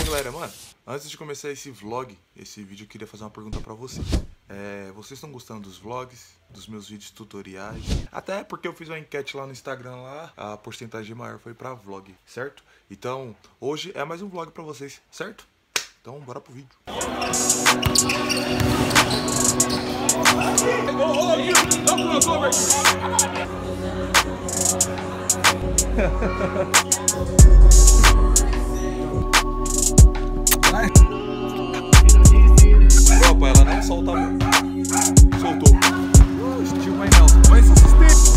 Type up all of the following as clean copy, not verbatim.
Então, galera, mano, antes de começar esse vlog, esse vídeo, eu queria fazer uma pergunta pra vocês. Vocês estão gostando dos vlogs, dos meus vídeos tutoriais? Até porque eu fiz uma enquete lá no Instagram, lá, a porcentagem maior foi pra vlog, certo? Então, hoje é mais um vlog pra vocês, certo? Então, bora pro vídeo. Opa, ela não solta a mão. Soltou. Estilo mais Nelson. Olha essa assistência.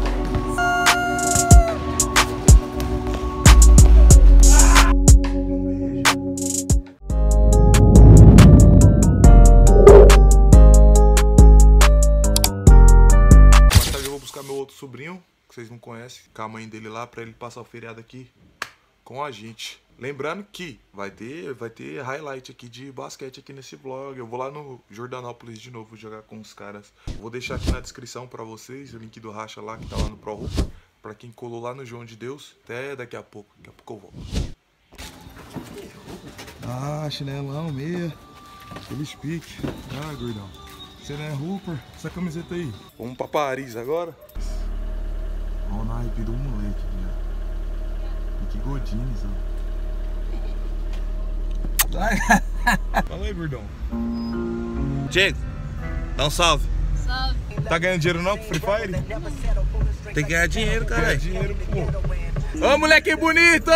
Mais tarde eu vou buscar meu outro sobrinho, que vocês não conhecem, com a mãe dele lá, pra ele passar o feriado aqui com a gente. Lembrando que vai ter highlight aqui de basquete aqui nesse vlog. Eu vou lá no Jordanópolis de novo jogar com os caras. Vou deixar aqui na descrição pra vocês o link do racha lá que tá lá no Pro Hooper. Pra quem colou lá no João de Deus. Até daqui a pouco. Daqui a pouco eu volto. Ah, chinelão, meia. Aqueles piques. Ah, gordão. Você não é Hooper? Essa camiseta aí. Vamos pra Paris agora. Olha o naipe do moleque, velho. Que Godines, ó. Fala aí, gordão. Diego, dá um salve. Salve. Tá ganhando dinheiro não com Free Fire? Tem que ganhar dinheiro, cara. Ganhar dinheiro, pô. Ô, moleque bonito!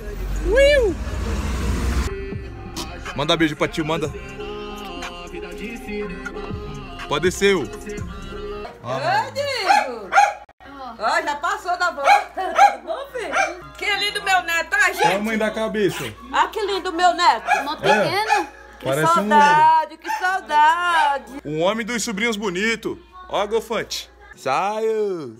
Manda beijo pra tio, manda. Pode descer, ô. Ô, Diego! Ó, já passou da boca. Bom, filho? Que lindo meu neto, tá, gente? Olha a mãe da cabeça. Ah, que lindo meu neto. Uma pequena? Que Parece saudade, que saudade. um homem dos sobrinhos bonitos. Ó, Gofante. Saio.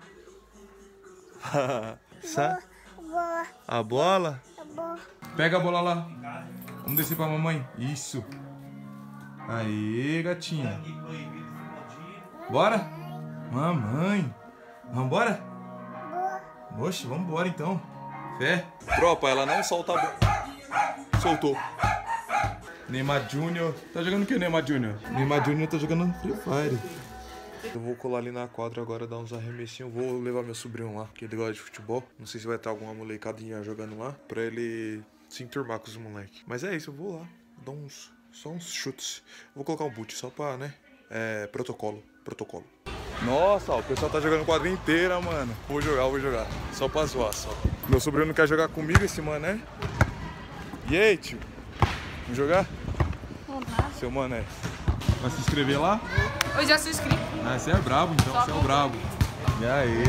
A bola? Pega a bola lá. Vamos descer pra mamãe. Isso. Aê, gatinha. Bora? Mamãe. Vambora? Oxe, vambora então. Fé. Tropa, ela não solta a bola. Soltou. Neymar Júnior. Tá jogando o que, Neymar Júnior? Neymar Júnior tá jogando Free Fire. Eu vou colar ali na quadra agora, dar uns arremessinhos. Vou levar meu sobrinho lá, que ele gosta de futebol. Não sei se vai ter alguma molecadinha jogando lá, pra ele se enturmar com os moleques. Mas é isso, eu vou lá. Dar só uns chutes. Vou colocar um boot só pra, né? Protocolo. Nossa, ó, o pessoal tá jogando quadra inteira, mano. Vou jogar. Só pra zoar, só. Meu sobrinho não quer jogar comigo, esse mané. E aí, tio? Vamos jogar? Seu mané. Vai se inscrever lá? Eu já se inscrevi. Ah, você é brabo então, você é o brabo. E aí?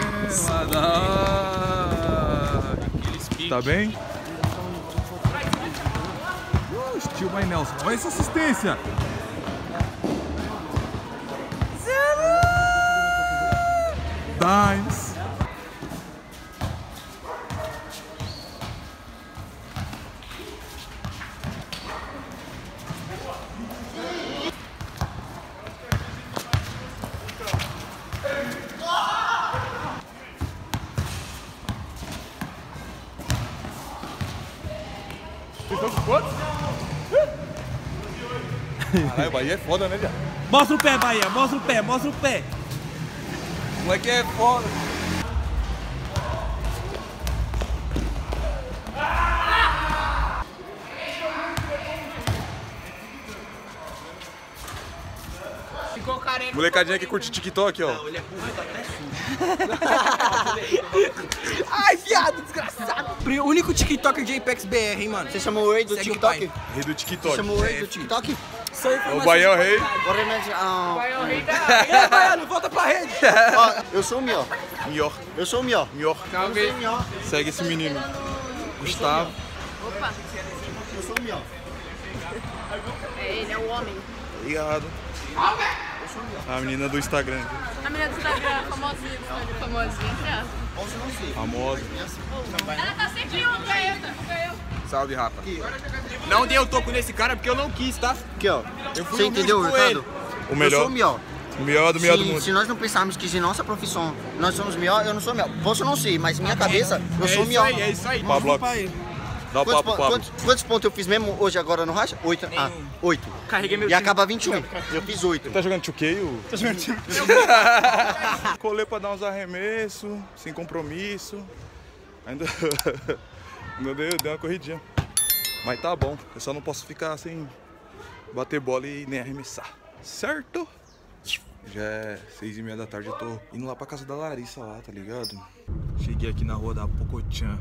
Tá bem? Estilo mais Nelson. Olha essa assistência! Dimes. Vocês estão com quantos? Caralho, o Bahia é foda, né, viado? Mostra o pé, Bahia. Mostra o pé, mostra o pé. O moleque é foda. Ficou careca. Molecadinha que curte TikTok, ó. Ai, viado, desgraçado. O único TikToker de Apex BR, hein, mano. Você chamou o rei do Segue o TikTok? pai. Rei do TikTok. Chamou o rei do TikTok? O Bahia é o rei. O remédio. Vai o rei da... Ei, Baiano, volta pra rede. Ó, eu sou o Mió. Mior. Eu sou o Mió. Mior. Salve. Segue esse menino. Gustavo. Opa. Eu sou o Mió. Ele é o homem. Obrigado. A menina do Instagram. A menina do Instagram, famosinha. Famosinha. Famosa. Ela tá sempre junto, é eu. Salve, rapa. Não dei o toco nesse cara porque eu não quis, tá? Aqui, ó. Eu fui Você entendeu, humilde com Ricardo? O Eu melhor. sou o Mió. O melhor do melhor do mundo. Se nós não pensarmos que em nossa profissão nós somos Mió, eu não sou Mió. Posso não ser, mas minha cabeça, eu sou o Mió. É isso aí. Pablo. Da Dá o papo, Pablo. Quantos pontos eu fiz mesmo hoje agora no racha? 8. Ah, 8. Carreguei meu E acaba 21. Eu fiz 8. Tá jogando 2K? Tá jogando 2K. Colei pra dar uns arremessos, sem compromisso. Ainda dei uma corridinha. Mas tá bom, eu só não posso ficar sem bater bola e nem arremessar. Certo? Já é 6h30 da tarde, eu tô indo lá pra casa da Larissa lá, tá ligado? Cheguei aqui na rua da Pocotchan.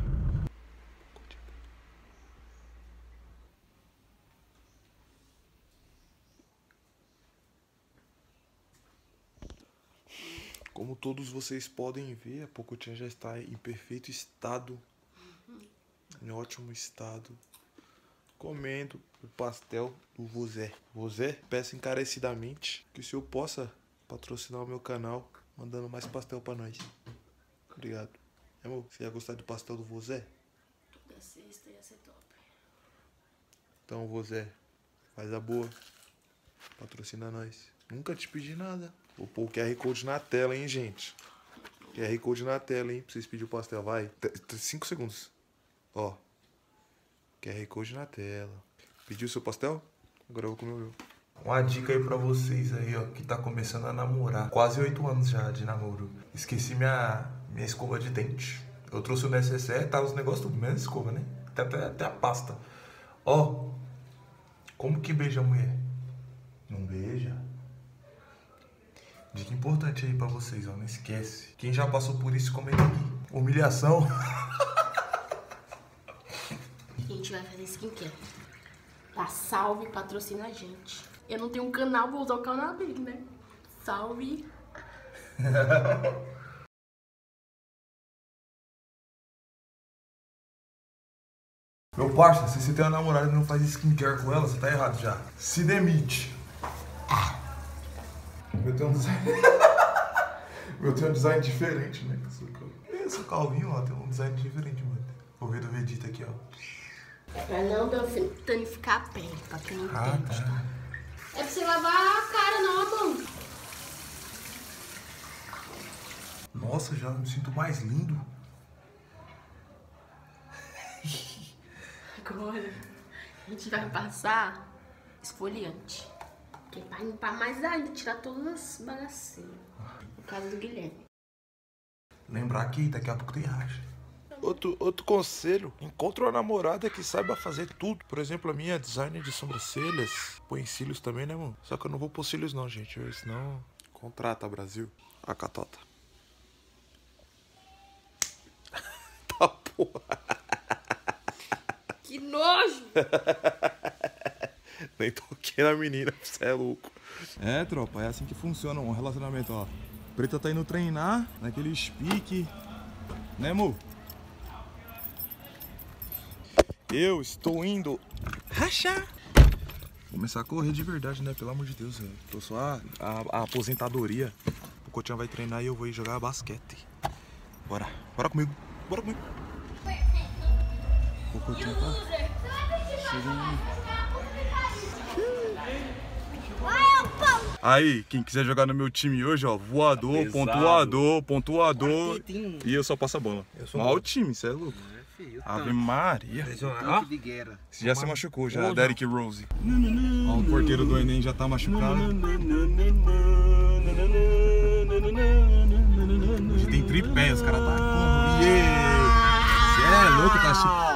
Como todos vocês podem ver, a Pocotchan já está em perfeito estado, em ótimo estado, comendo o pastel do Vozé. Vozé, peço encarecidamente que o senhor possa patrocinar o meu canal, mandando mais pastel pra nós. Obrigado. Amor, você ia gostar do pastel do Vozé? Toda sexta ia ser top. Então, Vozé, faz a boa, patrocina nós. Nunca te pedi nada. Vou pôr o QR Code na tela, hein, gente. QR Code na tela, hein, pra vocês pedirem o pastel. Vai, 5 segundos. Ó, QR Code na tela. Pediu o seu pastel? Agora eu vou comer o meu. Uma dica aí pra vocês aí, ó, que tá começando a namorar. Quase 8 anos já de namoro. Esqueci minha escova de dente. Eu trouxe o necessaire, tá os negócios tudo, menos escova, né? Até a pasta. Ó, como que beija a mulher? Não beija? Dica importante aí pra vocês, ó, não esquece. Quem já passou por isso, comenta aqui. Humilhação. A gente vai fazer skincare. A Salve patrocina a gente. Eu não tenho um canal, vou usar o canal dele, né? Salve. Meu parça, se você tem uma namorada e não faz skincare com ela, você tá errado já. Se demite. Eu tenho um design... Eu tenho um design diferente, né? Eu sou calvinho, ó, tem um design diferente, mano. Vou ver do Vegeta aqui, ó. Pra não danificar a pele, pra quem não entende. Tá. É pra você lavar a cara, não a mão. Nossa, já me sinto mais lindo. Agora, a gente vai passar esfoliante. Que é pra limpar mais ainda, tirar todas as bagaceiras. No caso do Guilherme. Lembrar que daqui a pouco tem racha. Outro conselho, encontre uma namorada que saiba fazer tudo. Por exemplo, a minha é designer de sobrancelhas. Põe cílios também, né, mano? Só que eu não vou pôr cílios não, gente. Senão, contrata, Brasil. A catota. Tá porra. Que nojo! Nem toquei na menina, você é louco. É, tropa, é assim que funciona um relacionamento, ó. Preta tá indo treinar naquele pique, né, amor? Eu estou indo rachar. Começar a correr de verdade, né? Pelo amor de Deus, eu tô só a aposentadoria. O Cotinha vai treinar e eu vou ir jogar basquete. Bora, bora comigo, bora comigo. O Cotinha tá chegando. Aí, quem quiser jogar no meu time hoje, ó, voador, pesado. pontuador, e eu só passo a bola. Mal o time, cê é louco. Ave Maria. Você já se machucou, já, Derrick Rose. Ó, o porteiro do Enem já tá machucado. Hoje tem tripé, os caras tá como? Cê é louco, tá chique.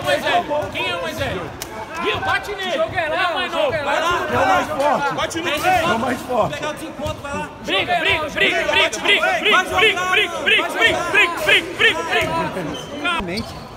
mais velho? Quem é o mais velho? Gil, bate nele. Joga lá, mais novo. É o mais forte. Bate no trem. É o mais forte. Pegar o desencontro, vai lá. Briga. Realmente.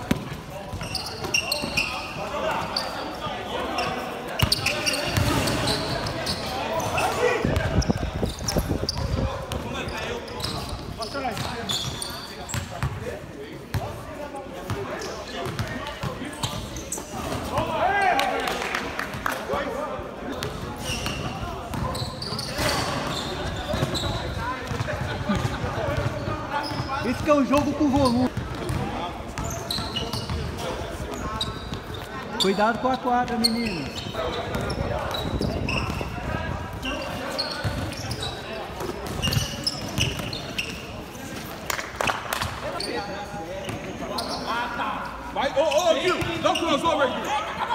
Esse que é um jogo com volume. Cuidado com a quadra, meninos. Vai, ô, Gil, dá um crossover aqui.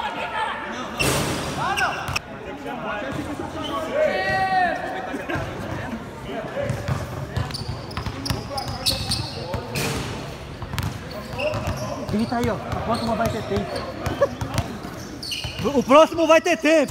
Grita aí, ó. O próximo vai ter tempo. O próximo vai ter tempo.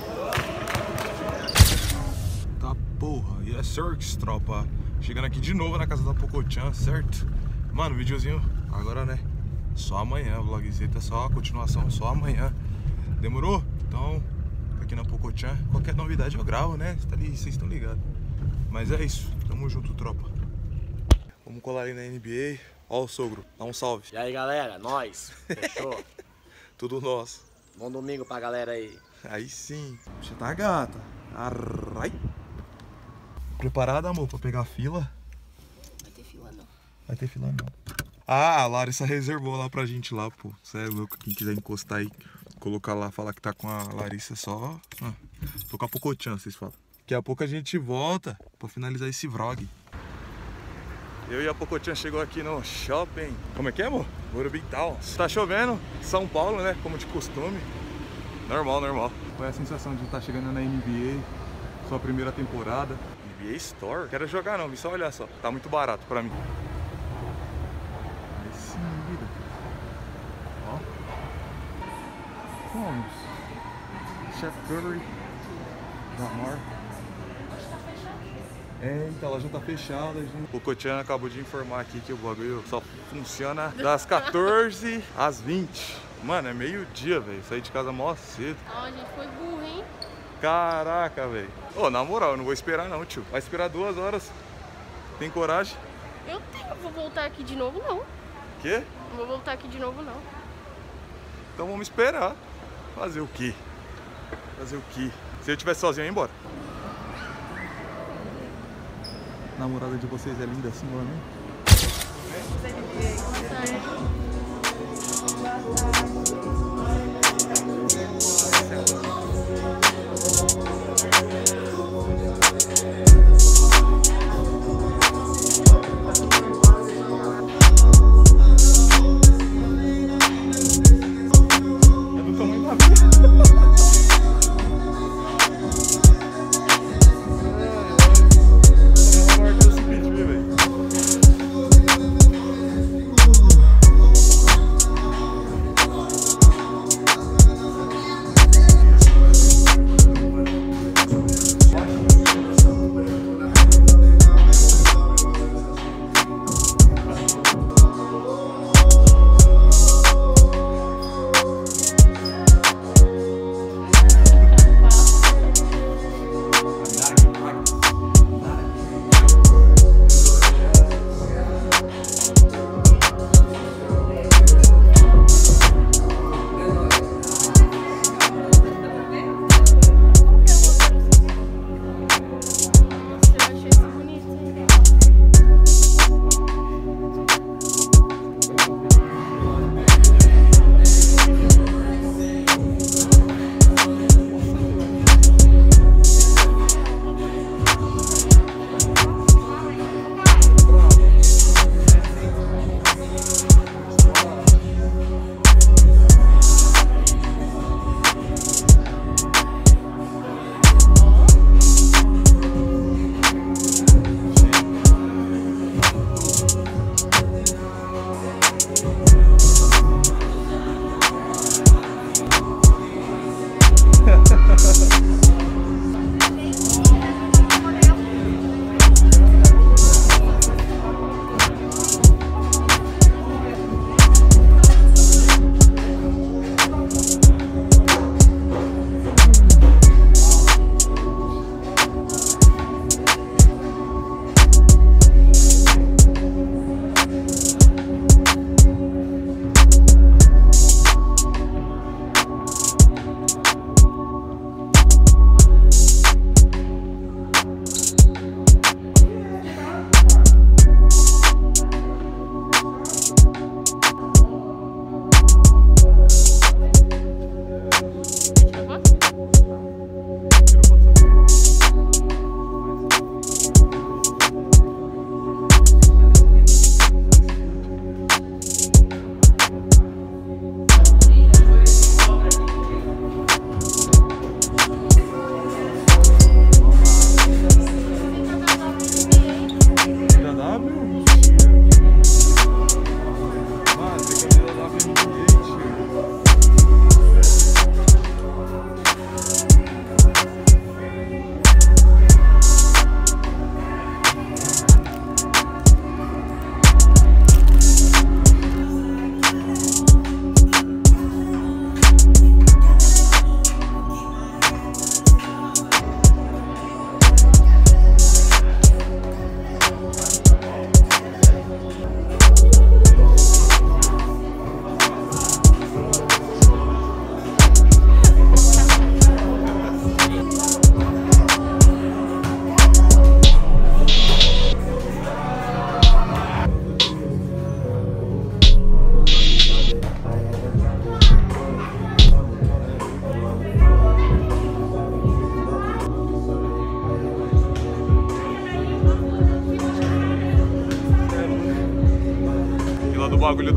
Tá porra, e é Cirques, tropa. Chegando aqui de novo na casa da Pocochan, certo? Mano, videozinho agora, né? Só amanhã, o vlogzinho é só a continuação, só amanhã. Demorou? Então, aqui na Pocochan, qualquer novidade eu gravo, né? Vocês estão ligados. Mas é isso, tamo junto, tropa. Vamos colar ali na NBA. Ó o sogro, dá um salve. E aí galera, nós, fechou? Tudo nosso. Bom domingo pra galera aí. Aí sim. Você tá gata. Arrai. Preparada, amor, pra pegar a fila? Vai ter fila não. Vai ter fila não. Ah, a Larissa reservou lá pra gente lá, pô. Você é louco, quem quiser encostar aí, colocar lá, falar que tá com a Larissa só. Tô com a Pocochan, vocês falam. Daqui a pouco a gente volta pra finalizar esse vlog. Eu e a Pocochan chegou aqui no shopping. Como é que é, amor? Morumbi Town. Tá chovendo, São Paulo, né? Como de costume. Normal, normal. Qual é a sensação de estar chegando na NBA? Sua primeira temporada. NBA Store? Quero jogar não, só olhar só. Tá muito barato pra mim. Aí sim, vida. Ó. Vamos. Chef Curry. Damar. Eita, a loja tá fechada, gente. O Pocochan acabou de informar aqui que o bagulho só funciona das 14 às 20. Mano, é meio-dia, velho. Saí de casa mó cedo. Ó, a gente foi burro, hein? Caraca, velho. Ô, na moral, eu não vou esperar não, tio. Vai esperar 2 horas. Tem coragem? Eu tenho, vou voltar aqui de novo não. Quê? Não vou voltar aqui de novo não. Então vamos esperar. Fazer o quê? Fazer o quê? Se eu estivesse sozinho, eu ia embora. A namorada de vocês é linda assim, não é mesmo? É do tamanho da vida.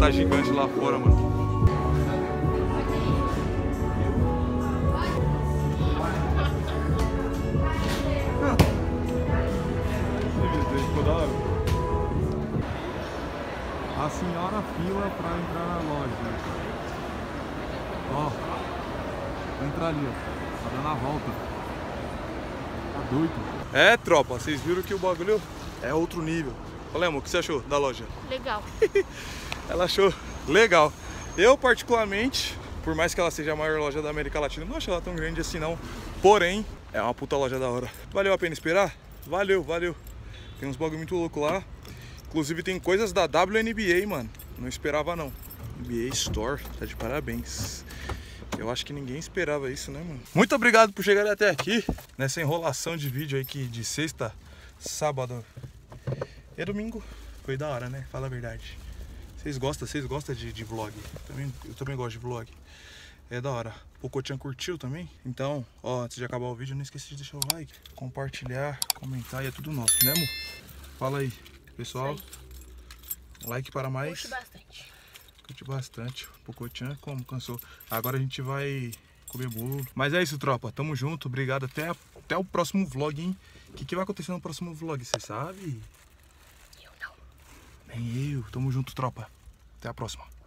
tá gigante lá fora, mano. Ficou da hora. A senhora fila pra entrar na loja. Ó, vou entrar ali, ó. Tá dando a volta. Tá doido. É, tropa, vocês viram que o bagulho é outro nível. Olha, amor, o que você achou da loja? Legal. Ela achou legal. Eu, particularmente, por mais que ela seja a maior loja da América Latina, não acho ela tão grande assim não. Porém, é uma puta loja da hora. Valeu a pena esperar? Valeu, valeu. Tem uns bagulho muito louco lá. Inclusive tem coisas da WNBA, mano. Não esperava não. NBA Store, tá de parabéns. Eu acho que ninguém esperava isso, né, mano? Muito obrigado por chegar até aqui, nessa enrolação de vídeo aí que de sexta, sábado e domingo. Foi da hora, né? Fala a verdade. Vocês gostam de vlog? Eu também gosto de vlog. É da hora. O Cotinha curtiu também? Então, ó, antes de acabar o vídeo, não esqueci de deixar o like, compartilhar, comentar, e é tudo nosso, né, amor? Fala aí, pessoal. Like para mais. Curte bastante. Curte bastante. O Cotinha, como cansou. Agora a gente vai comer bolo. Mas é isso, tropa. Tamo junto. Obrigado. Até o próximo vlog, hein? O que vai acontecer no próximo vlog? Você sabe? Eu não. Nem eu. Tamo junto, tropa. Até a próxima.